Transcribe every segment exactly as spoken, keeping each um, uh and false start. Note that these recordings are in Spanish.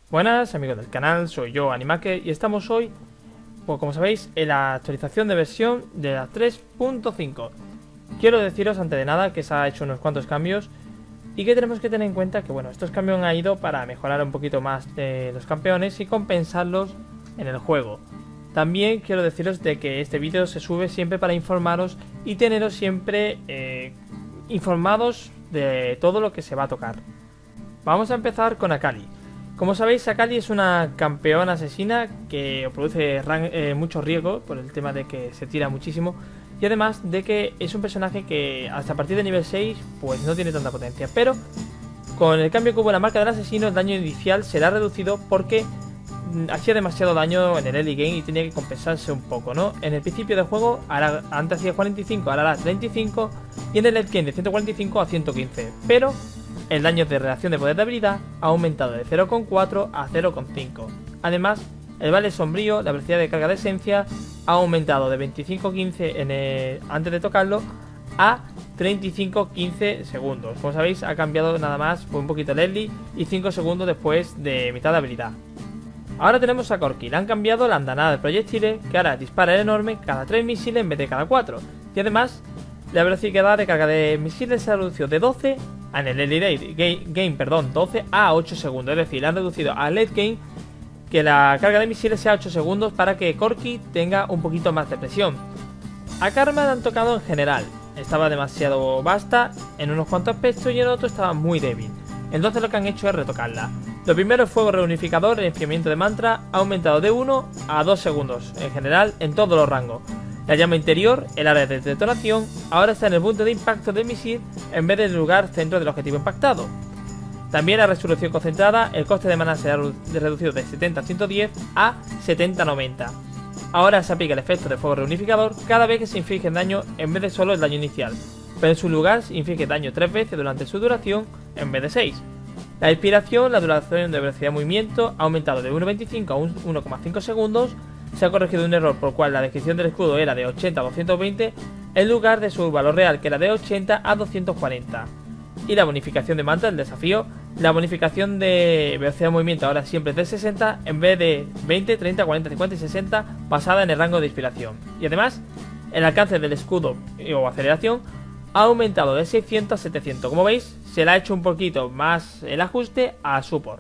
Buenas amigos del canal, soy yo, Animake, y estamos hoy, pues como sabéis, en la actualización de versión de la tres punto cinco. Quiero deciros antes de nada que se ha hecho unos cuantos cambios y que tenemos que tener en cuenta que bueno, estos cambios han ido para mejorar un poquito más de los campeones y compensarlos en el juego. También quiero deciros de que este vídeo se sube siempre para informaros y teneros siempre eh, informados de todo lo que se va a tocar. Vamos a empezar con Akali. Como sabéis, Akali es una campeona asesina que produce eh, mucho riesgo por el tema de que se tira muchísimo y además de que es un personaje que hasta a partir de nivel seis pues no tiene tanta potencia, pero con el cambio que hubo en la marca del asesino el daño inicial será reducido porque hacía demasiado daño en el early game y tenía que compensarse un poco, ¿no? En el principio del juego hará, antes hacía cuarenta y cinco, ahora hará treinta y cinco y en el late game de ciento cuarenta y cinco a ciento quince, pero el daño de reacción de poder de habilidad ha aumentado de cero coma cuatro a cero coma cinco. Además, el vale sombrío, la velocidad de carga de esencia, ha aumentado de veinticinco quince en el, antes de tocarlo a treinta y cinco quince segundos. Como sabéis, ha cambiado nada más por un poquito el early y cinco segundos después de mitad de habilidad. Ahora tenemos a Corki, le han cambiado la andanada de proyectiles, que ahora dispara el enorme cada tres misiles en vez de cada cuatro. Y además, la velocidad de carga de misiles se ha reducido de doce en el early game, game perdón, doce a ocho segundos. Es decir, han reducido al late game que la carga de misiles sea ocho segundos para que Corki tenga un poquito más de presión. A Karma le han tocado en general. Estaba demasiado vasta en unos cuantos aspectos y en otros estaba muy débil. Entonces lo que han hecho es retocarla. Lo primero es fuego reunificador, el enfriamiento de mantra ha aumentado de uno a dos segundos en general en todos los rangos. La llama interior, el área de detonación, ahora está en el punto de impacto del misil en vez del lugar centro del objetivo impactado. También la resolución concentrada, el coste de maná se ha reducido de setenta a ciento diez a setenta a noventa. Ahora se aplica el efecto de fuego reunificador cada vez que se inflige daño en vez de solo el daño inicial, pero en su lugar se inflige daño tres veces durante su duración en vez de seis. La inspiración, la duración de velocidad de movimiento ha aumentado de uno coma veinticinco a uno coma cinco segundos. Se ha corregido un error por el cual la descripción del escudo era de ochenta a doscientos veinte en lugar de su valor real que era de ochenta a doscientos cuarenta. Y la bonificación de mantra, el desafío, la bonificación de velocidad de movimiento ahora siempre es de sesenta en vez de veinte, treinta, cuarenta, cincuenta y sesenta basada en el rango de inspiración. Y además, el alcance del escudo o aceleración ha aumentado de seiscientos a setecientos. Como veis, se le ha hecho un poquito más el ajuste a support.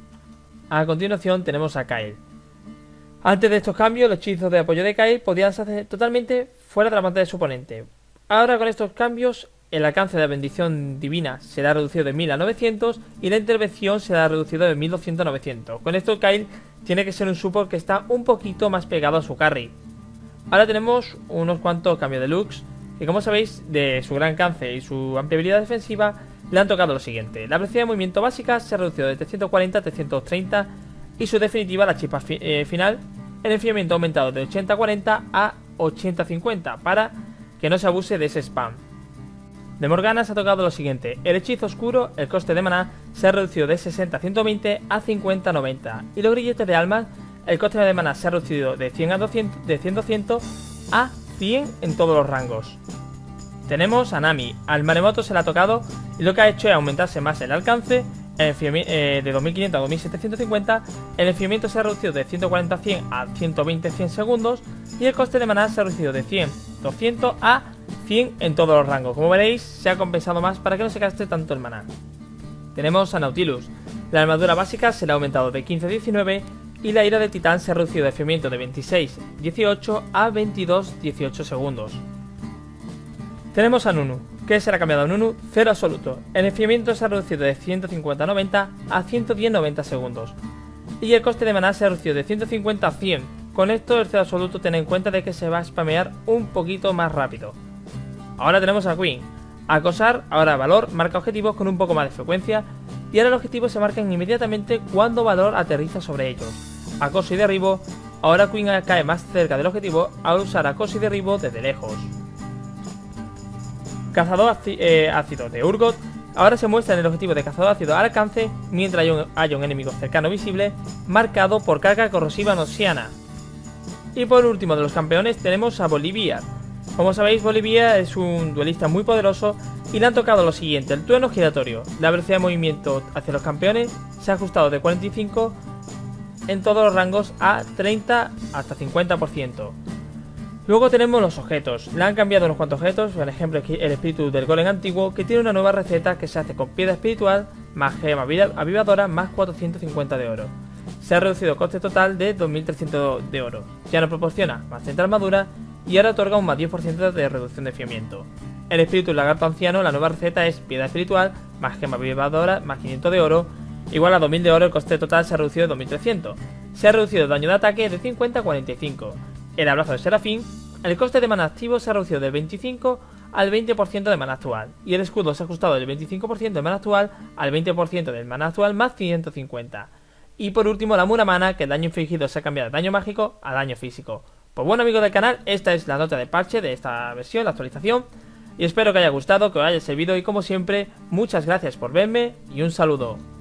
A continuación tenemos a Kayle. Antes de estos cambios, los hechizos de apoyo de Kayle podían hacer totalmente fuera de la pantalla de su oponente. Ahora con estos cambios, el alcance de la bendición divina será reducido de mil a novecientos y la intervención será reducido de mil doscientos a novecientos. Con esto Kayle tiene que ser un support que está un poquito más pegado a su carry. Ahora tenemos unos cuantos cambios de looks, que como sabéis, de su gran alcance y su amplia habilidad defensiva, le han tocado lo siguiente. La velocidad de movimiento básica se ha reducido de trescientos cuarenta a trescientos treinta y su definitiva, la chispa fi eh, final, el enfriamiento ha aumentado de ochenta cuarenta a ochenta cincuenta para que no se abuse de ese spam. De Morgana se ha tocado lo siguiente. El hechizo oscuro, el coste de maná, se ha reducido de sesenta a ciento veinte a cincuenta a noventa. Y los grilletes de almas, el coste de maná se ha reducido de cien a doscientos, de cien a doscientos a cien en todos los rangos. Tenemos a Nami. Al maremoto se le ha tocado y lo que ha hecho es aumentarse más el alcance el eh, de dos mil quinientos a dos mil setecientos cincuenta. El enfriamiento se ha reducido de ciento cuarenta a cien a ciento veinte cien segundos y el coste de maná se ha reducido de cien doscientos a cien en todos los rangos. Como veréis, se ha compensado más para que no se gaste tanto el maná. Tenemos a Nautilus. La armadura básica se le ha aumentado de quince a diecinueve y la ira de titán se ha reducido de enfriamiento de veintiséis dieciocho a veintidós dieciocho segundos. Tenemos a Nunu, que se le ha cambiado a Nunu cero absoluto. El enfriamiento se ha reducido de ciento cincuenta a noventa a ciento diez noventa segundos. Y el coste de maná se ha reducido de ciento cincuenta a cien. Con esto el cero absoluto ten en cuenta de que se va a spamear un poquito más rápido. Ahora tenemos a Queen. Acosar, ahora valor, marca objetivos con un poco más de frecuencia. Y ahora los objetivos se marcan inmediatamente cuando valor aterriza sobre ellos. Acoso y derribo, ahora Queen cae más cerca del objetivo al usar acoso y derribo desde lejos. Cazador eh, ácido de Urgot, ahora se muestra en el objetivo de cazador ácido al alcance mientras haya un, haya un enemigo cercano visible marcado por carga corrosiva noxiana. Y por último de los campeones tenemos a Bolivia. Como sabéis, Bolivia es un duelista muy poderoso y le han tocado lo siguiente: el trueno giratorio. La velocidad de movimiento hacia los campeones se ha ajustado de cuarenta y cinco en todos los rangos a treinta hasta cincuenta por ciento. Luego tenemos los objetos. Le han cambiado unos cuantos objetos, por ejemplo el espíritu del golem antiguo, que tiene una nueva receta que se hace con piedra espiritual más gema avivadora más cuatrocientos cincuenta de oro. Se ha reducido el coste total de dos mil trescientos de oro. Ya no proporciona más treinta armadura y ahora otorga un más diez por ciento de reducción de fiamiento. El espíritu del lagarto anciano, la nueva receta es piedra espiritual más gema avivadora más quinientos de oro, igual a dos mil de oro. El coste total se ha reducido de dos mil trescientos. Se ha reducido el daño de ataque de cincuenta a cuarenta y cinco. El abrazo de Serafín, el coste de mana activo se ha reducido del veinticinco al veinte por ciento de mana actual, y el escudo se ha ajustado del veinticinco por ciento de mana actual al veinte por ciento del mana actual más ciento cincuenta. Y por último la Muramana, que el daño infligido se ha cambiado de daño mágico a daño físico. Pues bueno, amigos del canal, esta es la nota de parche de esta versión, la actualización, y espero que haya gustado, que os haya servido, y como siempre, muchas gracias por verme y un saludo.